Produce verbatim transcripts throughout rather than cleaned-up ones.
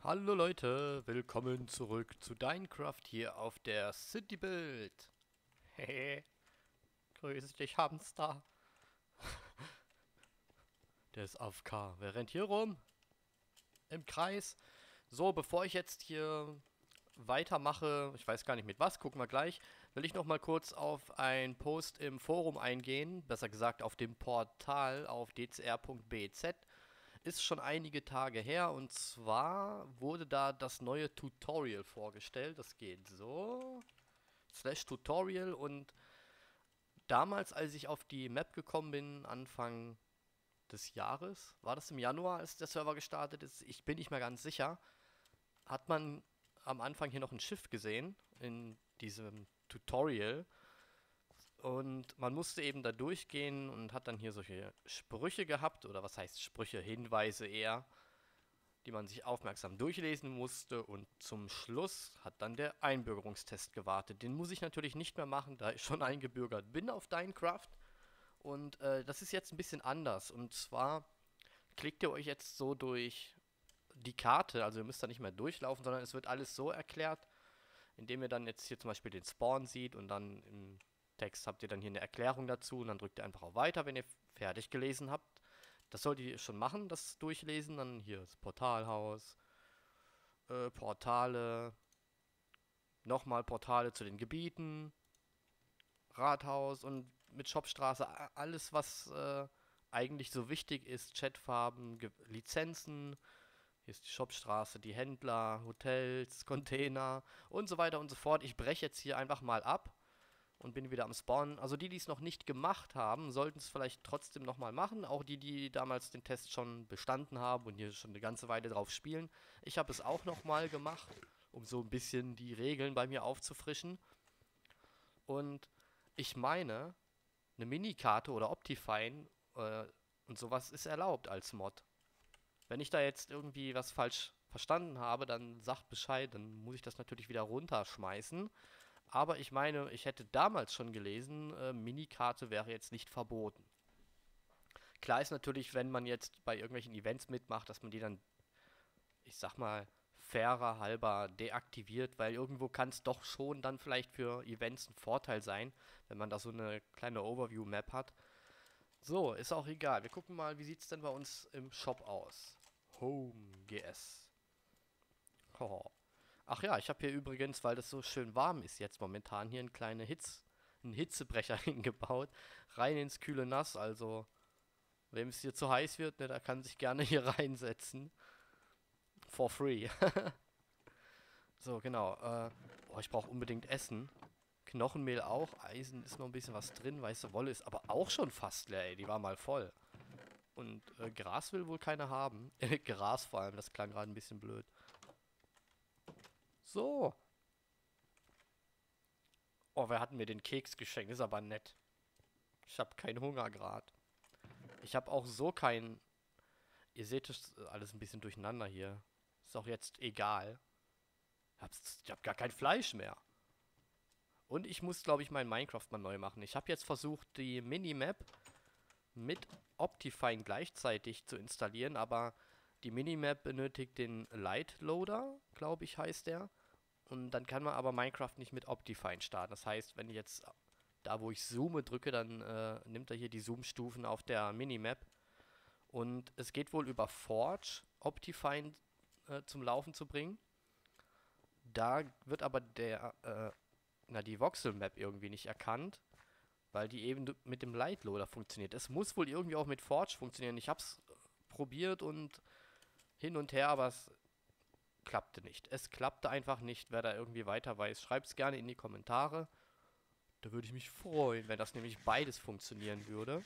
Hallo Leute, willkommen zurück zu Dinecraft hier auf der City Build. Hehe, grüß dich Hamster. Der ist A F K. Wer rennt hier rum? Im Kreis. So, bevor ich jetzt hier weitermache, ich weiß gar nicht mit was, gucken wir gleich, will ich noch mal kurz auf einen Post im Forum eingehen, besser gesagt auf dem Portal auf d c r punkt b z. Ist schon einige Tage her und zwar wurde da das neue Tutorial vorgestellt. Das geht so. Slash Tutorial und damals, als ich auf die Map gekommen bin, Anfang des Jahres, war das im Januar, als der Server gestartet ist, ich bin nicht mehr ganz sicher, hat man am Anfang hier noch ein Schiff gesehen in diesem Tutorial und man musste eben da durchgehen und hat dann hier solche Sprüche gehabt, oder was heißt Sprüche, Hinweise eher, die man sich aufmerksam durchlesen musste und zum Schluss hat dann der Einbürgerungstest gewartet. Den muss ich natürlich nicht mehr machen, da ich schon eingebürgert bin auf Dinecraft und äh, das ist jetzt ein bisschen anders und zwar klickt ihr euch jetzt so durch die Karte, also ihr müsst da nicht mehr durchlaufen, sondern es wird alles so erklärt, indem ihr dann jetzt hier zum Beispiel den Spawn sieht und dann im Text habt ihr dann hier eine Erklärung dazu und dann drückt ihr einfach auf Weiter, wenn ihr fertig gelesen habt. Das solltet ihr schon machen, das Durchlesen. Dann hier das Portalhaus, äh, Portale, nochmal Portale zu den Gebieten, Rathaus und mit Shopstraße alles, was äh, eigentlich so wichtig ist. Chatfarben, Ge Lizenzen, hier ist die Shopstraße, die Händler, Hotels, Container und so weiter und so fort. Ich breche jetzt hier einfach mal ab und bin wieder am Spawn. Also die, die es noch nicht gemacht haben, sollten es vielleicht trotzdem nochmal machen. Auch die, die damals den Test schon bestanden haben und hier schon eine ganze Weile drauf spielen. Ich habe es auch nochmal gemacht, um so ein bisschen die Regeln bei mir aufzufrischen. Und ich meine, eine Minikarte oder Optifine äh, und sowas ist erlaubt als Mod. Wenn ich da jetzt irgendwie was falsch verstanden habe, dann sagt Bescheid, dann muss ich das natürlich wieder runterschmeißen. Aber ich meine, ich hätte damals schon gelesen, äh, Minikarte wäre jetzt nicht verboten. Klar ist natürlich, wenn man jetzt bei irgendwelchen Events mitmacht, dass man die dann, ich sag mal, fairer halber deaktiviert, weil irgendwo kann es doch schon dann vielleicht für Events ein Vorteil sein, wenn man da so eine kleine Overview-Map hat. So, ist auch egal. Wir gucken mal, wie sieht es denn bei uns im Shop aus? Home G S. Hoho. Ach ja, ich habe hier übrigens, weil das so schön warm ist jetzt momentan, hier einen kleinen Hitz, einen Hitzebrecher hingebaut. Rein ins kühle Nass, also wem es hier zu heiß wird, ne, der kann sich gerne hier reinsetzen. For free. So, genau. Äh, oh, ich brauche unbedingt Essen. Knochenmehl auch. Eisen ist noch ein bisschen was drin. Weiße Wolle ist aber auch schon fast leer, ey. Die war mal voll. Und äh, Gras will wohl keiner haben. Gras vor allem, das klang gerade ein bisschen blöd. So. Oh, wer hat mir den Keks geschenkt? Ist aber nett. Ich habe keinen Hunger gerade. Ich habe auch so keinen. Ihr seht es alles ein bisschen durcheinander hier. Ist auch jetzt egal. Hab's, ich habe gar kein Fleisch mehr. Und ich muss, glaube ich, mein Minecraft mal neu machen. Ich habe jetzt versucht, die Minimap mit Optifine gleichzeitig zu installieren, aber die Minimap benötigt den Light Loader, glaube ich, heißt der. Und dann kann man aber Minecraft nicht mit Optifine starten. Das heißt, wenn ich jetzt da, wo ich zoome, drücke, dann äh, nimmt er hier die Zoom-Stufen auf der Minimap. Und es geht wohl über Forge, Optifine äh, zum Laufen zu bringen. Da wird aber der, äh, na, die Voxel-Map irgendwie nicht erkannt, weil die eben mit dem Lightloader funktioniert. Es muss wohl irgendwie auch mit Forge funktionieren. Ich hab's probiert und hin und her, aber es klappte nicht. Es klappte einfach nicht. Wer da irgendwie weiter weiß, schreibt's gerne in die Kommentare. Da würde ich mich freuen, wenn das nämlich beides funktionieren würde.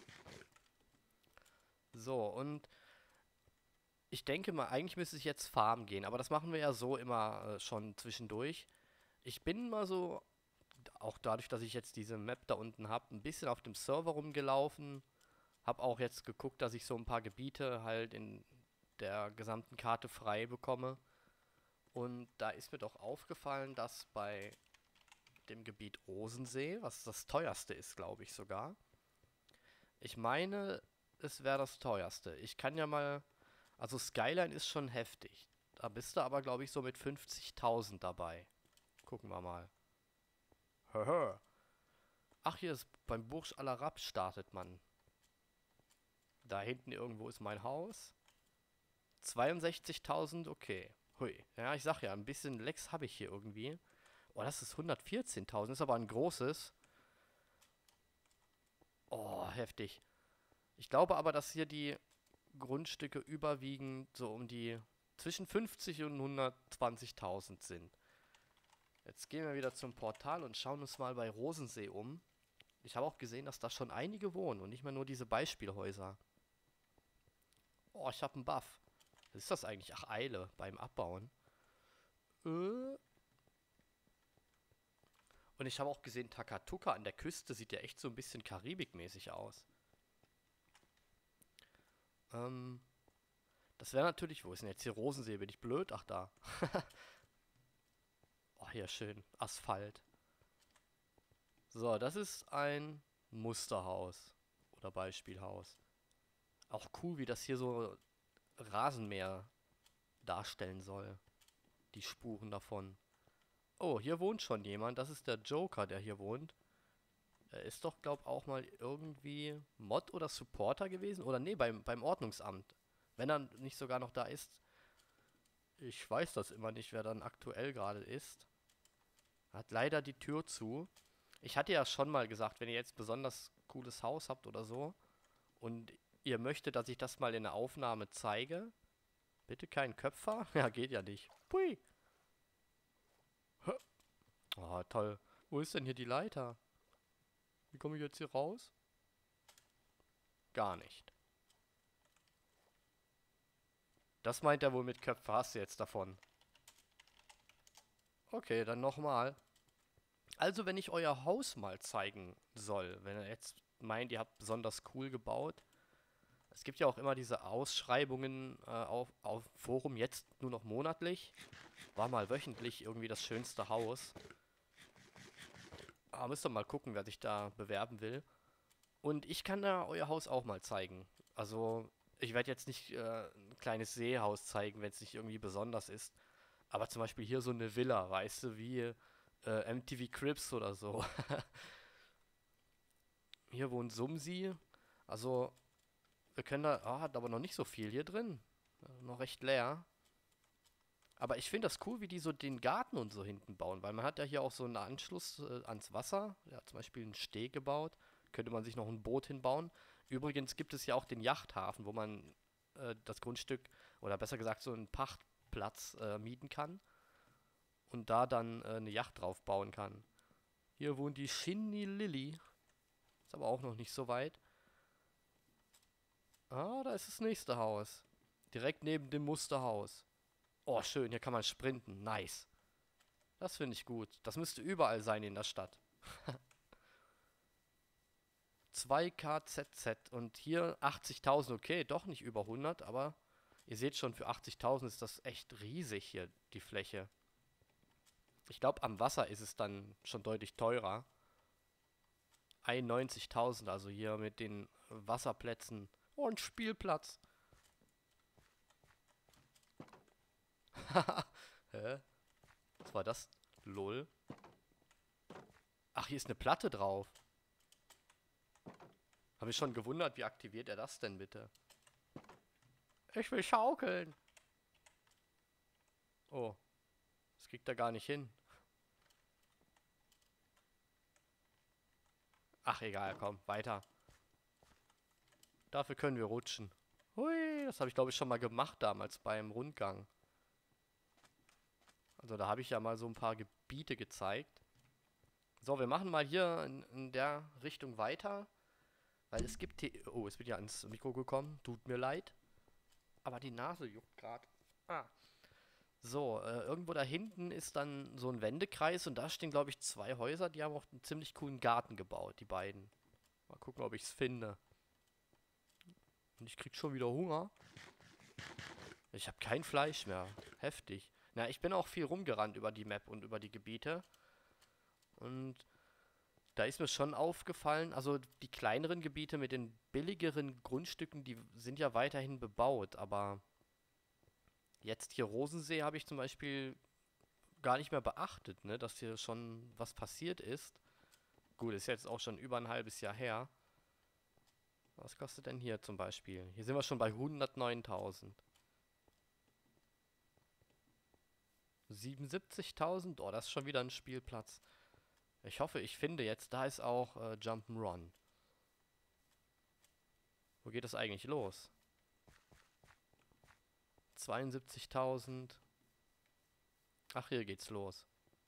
So, und ich denke mal, eigentlich müsste ich jetzt farmen gehen, aber das machen wir ja so immer äh, schon zwischendurch. Ich bin mal so, auch dadurch, dass ich jetzt diese Map da unten habe, ein bisschen auf dem Server rumgelaufen. Hab auch jetzt geguckt, dass ich so ein paar Gebiete halt in der gesamten Karte frei bekomme. Und da ist mir doch aufgefallen, dass bei dem Gebiet Rosensee, was das teuerste ist, glaube ich sogar. Ich meine, es wäre das teuerste. Ich kann ja mal. Also Skyline ist schon heftig. Da bist du aber, glaube ich, so mit fünfzigtausend dabei. Gucken wir mal. Haha. Ach, hier ist beim Burj Al Arab startet man. Da hinten irgendwo ist mein Haus. zweiundsechzigtausend, okay. Hui. Ja, ich sag ja, ein bisschen Lecks habe ich hier irgendwie. Oh, das ist hundertvierzehntausend. Ist aber ein großes. Oh, heftig. Ich glaube aber, dass hier die Grundstücke überwiegend so um die zwischen fünfzig und hundertzwanzigtausend sind. Jetzt gehen wir wieder zum Portal und schauen uns mal bei Rosensee um. Ich habe auch gesehen, dass da schon einige wohnen und nicht mehr nur diese Beispielhäuser. Oh, ich habe einen Buff. Was ist das eigentlich? Ach, Eile beim Abbauen. Äh. Und ich habe auch gesehen, Takatuka an der Küste sieht ja echt so ein bisschen karibikmäßig aus. Ähm, das wäre natürlich, wo ist denn jetzt hier Rosensee? Bin ich blöd? Ach, da. Oh, hier schön. Asphalt. So, das ist ein Musterhaus. Oder Beispielhaus. Auch cool, wie das hier so Rasenmäher darstellen soll. Die Spuren davon. Oh, hier wohnt schon jemand. Das ist der Joker, der hier wohnt. Er ist doch, glaub auch mal irgendwie Mod oder Supporter gewesen. Oder nee, beim, beim Ordnungsamt. Wenn er nicht sogar noch da ist. Ich weiß das immer nicht, wer dann aktuell gerade ist. Hat leider die Tür zu. Ich hatte ja schon mal gesagt, wenn ihr jetzt besonders cooles Haus habt oder so und ihr möchtet, dass ich das mal in der Aufnahme zeige, bitte kein Köpfer. Ja, geht ja nicht. Pui. Oh, toll. Wo ist denn hier die Leiter? Wie komme ich jetzt hier raus? Gar nicht. Das meint er wohl mit Köpfe. Hast du jetzt davon? Okay, dann nochmal. Also, wenn ich euer Haus mal zeigen soll, wenn ihr jetzt meint, ihr habt besonders cool gebaut. Es gibt ja auch immer diese Ausschreibungen äh, auf, auf Forum, jetzt nur noch monatlich. War mal wöchentlich irgendwie das schönste Haus. Aber müsst ihr mal gucken, wer sich da bewerben will. Und ich kann da euer Haus auch mal zeigen. Also, ich werde jetzt nicht äh, ein kleines Seehaus zeigen, wenn es nicht irgendwie besonders ist. Aber zum Beispiel hier so eine Villa, weißt du, wie äh, M T V Cribs oder so. Hier wohnt Sumsi. Also, wir können da... Ah, hat aber noch nicht so viel hier drin. Äh, noch recht leer. Aber ich finde das cool, wie die so den Garten und so hinten bauen. Weil man hat ja hier auch so einen Anschluss äh, ans Wasser. Ja, zum Beispiel einen Steg gebaut. Könnte man sich noch ein Boot hinbauen. Übrigens gibt es ja auch den Yachthafen, wo man äh, das Grundstück, oder besser gesagt so einen Pachtplatz äh, mieten kann. Und da dann äh, eine Yacht drauf bauen kann. Hier wohnt die Shinny Lily. Ist aber auch noch nicht so weit. Ah, da ist das nächste Haus. Direkt neben dem Musterhaus. Oh, schön, hier kann man sprinten. Nice. Das finde ich gut. Das müsste überall sein in der Stadt. zwei K Z Z und hier achtzigtausend. Okay, doch nicht über hundert, aber ihr seht schon, für achtzigtausend ist das echt riesig hier, die Fläche. Ich glaube, am Wasser ist es dann schon deutlich teurer. einundneunzigtausend, also hier mit den Wasserplätzen. Oh, ein Spielplatz. Hä? Was war das? Lol. Ach, hier ist eine Platte drauf. Habe ich schon gewundert, wie aktiviert er das denn bitte? Ich will schaukeln. Oh. Das kriegt er gar nicht hin. Ach, egal, komm, weiter. Dafür können wir rutschen. Hui, das habe ich glaube ich schon mal gemacht damals beim Rundgang. Also da habe ich ja mal so ein paar Gebiete gezeigt. So, wir machen mal hier in, in der Richtung weiter. Weil es gibt hier... Oh, es wird ja ans Mikro gekommen. Tut mir leid. Aber die Nase juckt gerade. Ah. So, äh, irgendwo da hinten ist dann so ein Wendekreis. Und da stehen, glaube ich, zwei Häuser. Die haben auch einen ziemlich coolen Garten gebaut, die beiden. Mal gucken, ob ich es finde. Und ich krieg schon wieder Hunger. Ich habe kein Fleisch mehr. Heftig. Na, ich bin auch viel rumgerannt über die Map und über die Gebiete. Und da ist mir schon aufgefallen, also die kleineren Gebiete mit den billigeren Grundstücken, die sind ja weiterhin bebaut, aber Jetzt hier Rosensee habe ich zum Beispiel gar nicht mehr beachtet, ne, dass hier schon was passiert ist. Gut, ist jetzt auch schon über ein halbes Jahr her. Was kostet denn hier zum Beispiel? Hier sind wir schon bei hundertneuntausend. siebenundsiebzigtausend? Oh, das ist schon wieder ein Spielplatz. Ich hoffe, ich finde jetzt, da ist auch äh, Jump'n'Run. Wo geht das eigentlich los? zweiundsiebzigtausend. Ach, hier geht's los.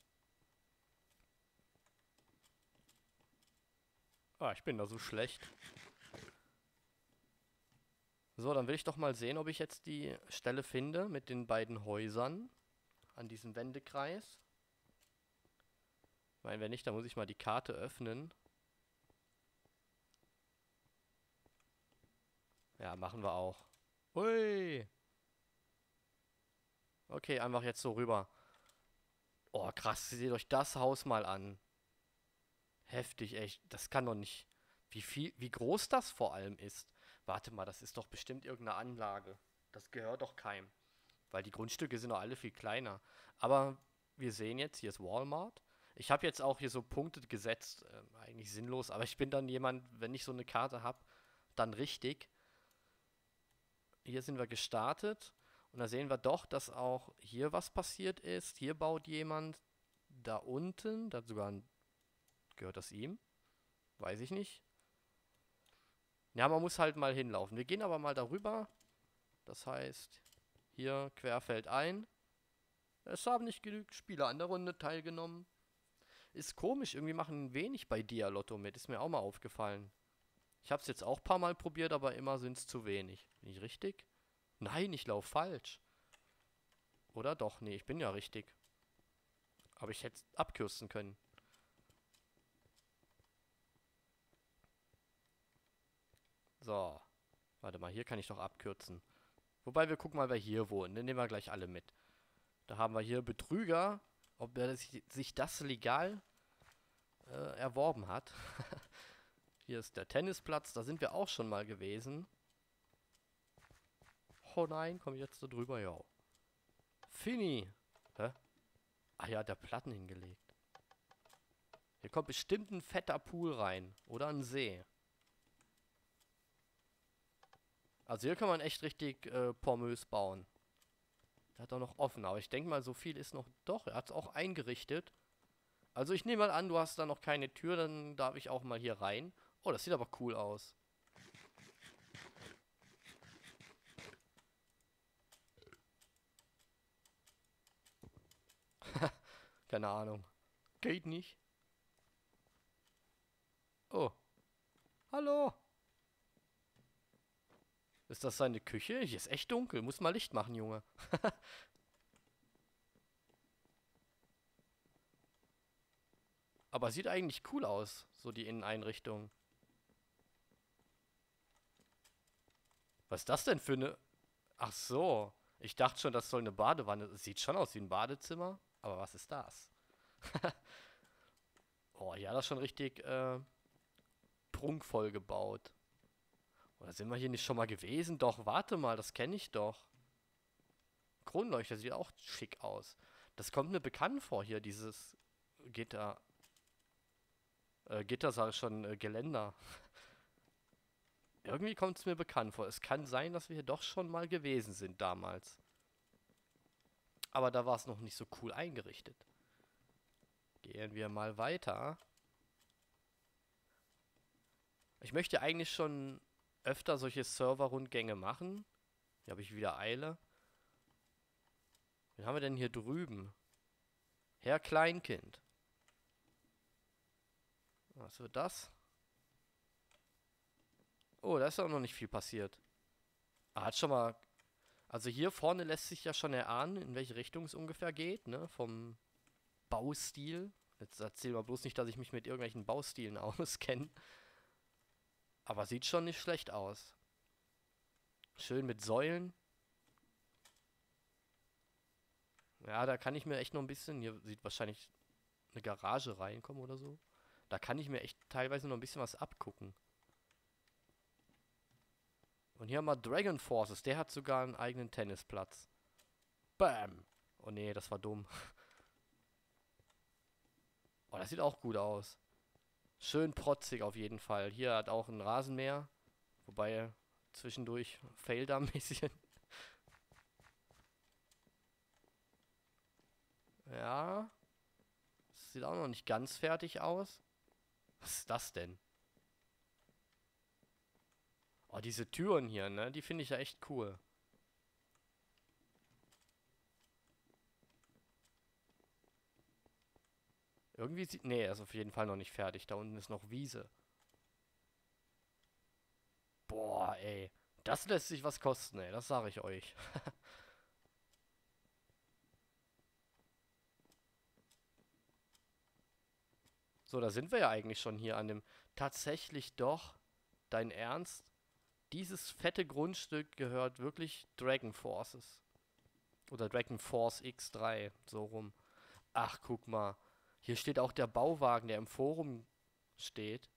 Ah, ich bin da so schlecht. So, dann will ich doch mal sehen, ob ich jetzt die Stelle finde mit den beiden Häusern an diesem Wendekreis. Ich meine, wenn nicht, dann muss ich mal die Karte öffnen. Ja, machen wir auch. Hui! Okay, einfach jetzt so rüber. Oh, krass, seht euch das Haus mal an. Heftig, echt. Das kann doch nicht... Wie viel, wie groß das vor allem ist. Warte mal, das ist doch bestimmt irgendeine Anlage. Das gehört doch keinem. Weil die Grundstücke sind doch alle viel kleiner. Aber wir sehen jetzt, hier ist Walmart. Ich habe jetzt auch hier so Punkte gesetzt. Ähm, eigentlich sinnlos, aber ich bin dann jemand, wenn ich so eine Karte habe, dann richtig. Hier sind wir gestartet. Und da sehen wir doch, dass auch hier was passiert ist. Hier baut jemand. Da unten, da sogar ein, gehört das ihm? Weiß ich nicht. Ja, man muss halt mal hinlaufen. Wir gehen aber mal darüber. Das heißt, hier querfeld ein. Es haben nicht genügend Spieler an der Runde teilgenommen. Ist komisch, irgendwie machen wenig bei Dia-Lotto mit. Ist mir auch mal aufgefallen. Ich habe es jetzt auch ein paar Mal probiert, aber immer sind es zu wenig. Bin ich richtig? Nein, ich laufe falsch. Oder doch? Nee, ich bin ja richtig. Aber ich hätte es abkürzen können. So. Warte mal, hier kann ich doch abkürzen. Wobei, wir gucken mal, wer hier wohnt. Den nehmen wir gleich alle mit. Da haben wir hier Betrüger. Ob er sich, sich das legal äh, erworben hat. Hier ist der Tennisplatz. Da sind wir auch schon mal gewesen. Oh nein, komm ich jetzt da drüber? Ja. Fini. Hä? Ah ja, der Platten hingelegt. Hier kommt bestimmt ein fetter Pool rein. Oder ein See. Also hier kann man echt richtig äh, pormös bauen. Der hat auch noch offen, aber ich denke mal, so viel ist noch... Doch, er hat es auch eingerichtet. Also ich nehme mal an, du hast da noch keine Tür, dann darf ich auch mal hier rein. Oh, das sieht aber cool aus. Keine Ahnung. Geht nicht. Oh. Hallo. Ist das seine Küche? Hier ist echt dunkel. Muss mal Licht machen, Junge. Aber sieht eigentlich cool aus, so die Inneneinrichtung. Was ist das denn für eine... Ach so. Ich dachte schon, das soll eine Badewanne... Es sieht schon aus wie ein Badezimmer. Aber was ist das? Oh, ja, das ist schon richtig äh, prunkvoll gebaut. Oder sind wir hier nicht schon mal gewesen? Doch, warte mal, das kenne ich doch. Kronleuchter sieht auch schick aus. Das kommt mir bekannt vor hier, dieses Gitter. Äh, Gitter sage ich schon, äh, Geländer. Irgendwie kommt es mir bekannt vor. Es kann sein, dass wir hier doch schon mal gewesen sind damals. Aber da war es noch nicht so cool eingerichtet. Gehen wir mal weiter. Ich möchte eigentlich schon öfter solche Server-Rundgänge machen. Hier habe ich wieder Eile. Wen haben wir denn hier drüben? Herr Kleinkind. Was wird das? Oh, da ist auch noch nicht viel passiert. Ah, hat schon mal... Also hier vorne lässt sich ja schon erahnen, in welche Richtung es ungefähr geht, ne? Vom Baustil. Jetzt erzähl mal bloß nicht, dass ich mich mit irgendwelchen Baustilen auskenne. Aber sieht schon nicht schlecht aus. Schön mit Säulen. Ja, da kann ich mir echt noch ein bisschen... Hier sieht wahrscheinlich eine Garage reinkommen oder so. Da kann ich mir echt teilweise noch ein bisschen was abgucken. Und hier haben wir Dragon Forces. Der hat sogar einen eigenen Tennisplatz. Bam. Oh nee, das war dumm. Oh, das sieht auch gut aus. Schön protzig auf jeden Fall. Hier hat auch ein Rasenmäher. Wobei zwischendurch failt er ein bisschen. Ja. Das sieht auch noch nicht ganz fertig aus. Was ist das denn? Oh, diese Türen hier, ne? Die finde ich ja echt cool. Irgendwie sieht... Nee, er ist auf jeden Fall noch nicht fertig. Da unten ist noch Wiese. Boah, ey. Das lässt sich was kosten, ey. Das sage ich euch. So, da sind wir ja eigentlich schon hier an dem... Tatsächlich doch. Dein Ernst? Dieses fette Grundstück gehört wirklich Dragon Forces. Oder Dragon Force X drei, so rum. Ach, guck mal. Hier steht auch der Bauwagen, der im Forum steht.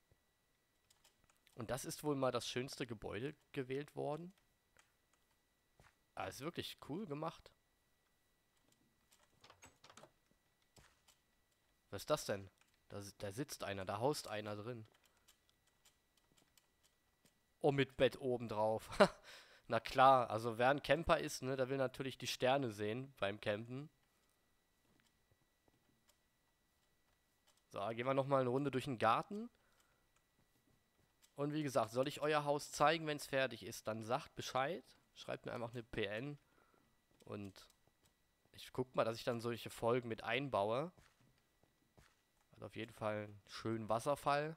Und das ist wohl mal das schönste Gebäude gewählt worden. Ah, ist wirklich cool gemacht. Was ist das denn? Da, si- da sitzt einer, da haust einer drin. Oh, mit Bett oben drauf. Na klar, also wer ein Camper ist, ne, der will natürlich die Sterne sehen beim Campen. So, gehen wir nochmal eine Runde durch den Garten. Und wie gesagt, soll ich euer Haus zeigen, wenn es fertig ist, dann sagt Bescheid. Schreibt mir einfach eine P N. Und ich guck mal, dass ich dann solche Folgen mit einbaue. Hat auf jeden Fall einen schönen Wasserfall.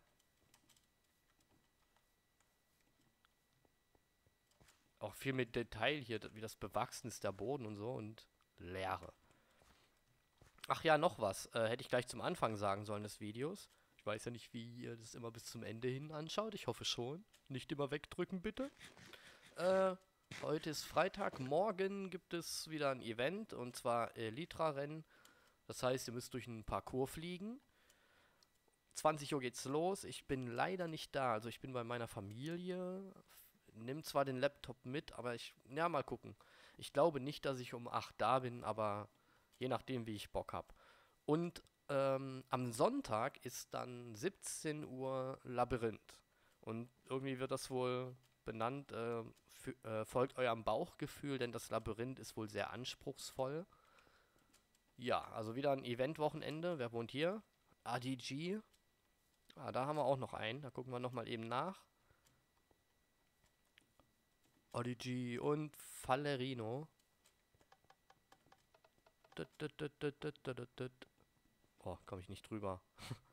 Auch viel mit Detail hier, wie das bewachsen ist, der Boden und so. Und Leere. Ach ja, noch was. Äh, hätte ich gleich zum Anfang sagen sollen des Videos. Ich weiß ja nicht, wie ihr das immer bis zum Ende hin anschaut. Ich hoffe schon. Nicht immer wegdrücken, bitte. Äh, heute ist Freitag. Morgen gibt es wieder ein Event. Und zwar Elytra-Rennen. Das heißt, ihr müsst durch einen Parcours fliegen. zwanzig Uhr geht's los. Ich bin leider nicht da. Also ich bin bei meiner Familie. Nimm zwar den Laptop mit, aber ich... Ja, mal gucken. Ich glaube nicht, dass ich um acht da bin, aber je nachdem, wie ich Bock habe. Und ähm, am Sonntag ist dann siebzehn Uhr Labyrinth. Und irgendwie wird das wohl benannt, äh, fü- äh, folgt eurem Bauchgefühl, denn das Labyrinth ist wohl sehr anspruchsvoll. Ja, also wieder ein Eventwochenende. Wer wohnt hier? A D G. Ah, da haben wir auch noch einen. Da gucken wir nochmal eben nach. A D G und Fallerino. Dut, dut, dut, dut, dut, dut, dut, dut. Oh, komme ich nicht drüber.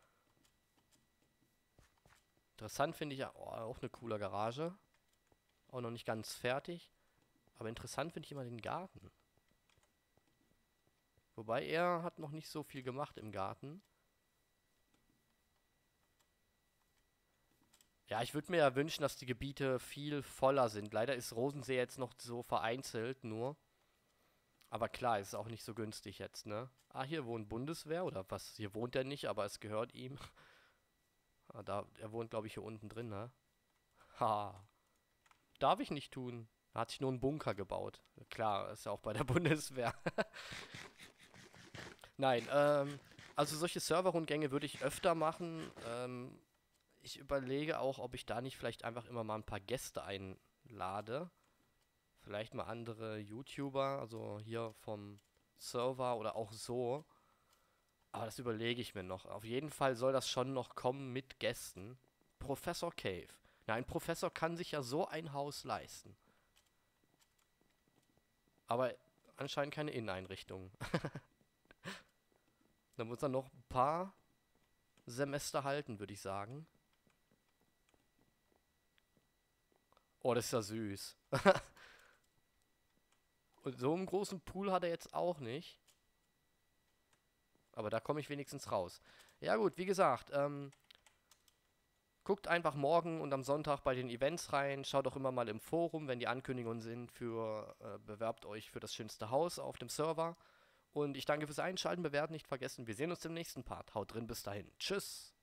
Interessant finde ich ja oh, auch eine coole Garage. Auch noch nicht ganz fertig. Aber interessant finde ich immer den Garten. Wobei er hat noch nicht so viel gemacht im Garten. Ja, ich würde mir ja wünschen, dass die Gebiete viel voller sind. Leider ist Rosensee jetzt noch so vereinzelt nur. Aber klar, ist auch nicht so günstig jetzt, ne? Ah, hier wohnt Bundeswehr oder was? Hier wohnt er nicht, aber es gehört ihm. Ah, da, er wohnt, glaube ich, hier unten drin, ne? Ha. Darf ich nicht tun. Da hat sich nur ein Bunker gebaut. Klar, ist ja auch bei der Bundeswehr. Nein, ähm, also solche Serverrundgänge würde ich öfter machen. Ähm, ich überlege auch, ob ich da nicht vielleicht einfach immer mal ein paar Gäste einlade. Vielleicht mal andere YouTuber, also hier vom Server oder auch so. Aber das überlege ich mir noch. Auf jeden Fall soll das schon noch kommen mit Gästen. Professor Cave. Na, ein Professor kann sich ja so ein Haus leisten. Aber anscheinend keine Inneneinrichtung. Da muss er noch ein paar Semester halten, würde ich sagen. Oh, das ist ja süß. Und so einen großen Pool hat er jetzt auch nicht. Aber da komme ich wenigstens raus. Ja gut, wie gesagt, ähm, guckt einfach morgen und am Sonntag bei den Events rein. Schaut auch immer mal im Forum, wenn die Ankündigungen sind für, äh, bewerbt euch für das schönste Haus auf dem Server. Und ich danke fürs Einschalten, bewerten nicht vergessen. Wir sehen uns im nächsten Part. Haut drin, bis dahin. Tschüss.